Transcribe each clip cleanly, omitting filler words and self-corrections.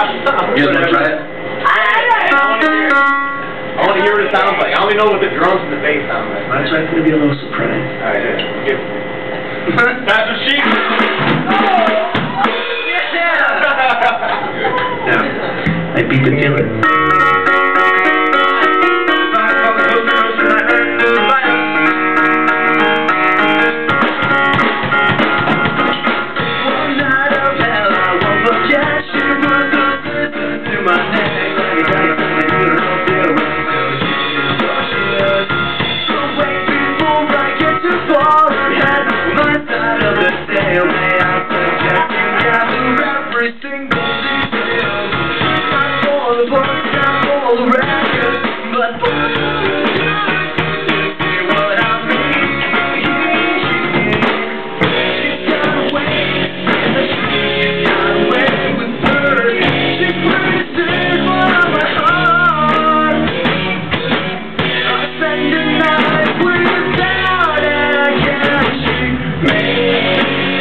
You guys want to try it? I want to hear what it sounds like. I only know what the drums and the bass sound like. That's right, it's going to be a little surprise. Alright, good. That's what she... Now, I beat the dealer. Every single detail, not for the books, not for the records, but for see what I mean. She's got away, she's got away with birds. She places on my heart. I spend the night without her, yeah, she made.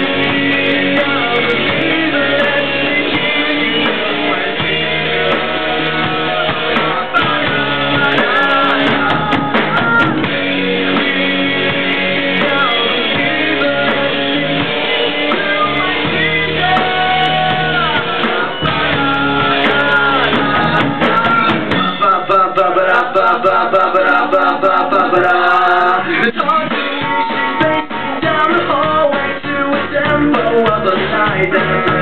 It's hard to reach, she's pacing down the hallway to a tempo of a light.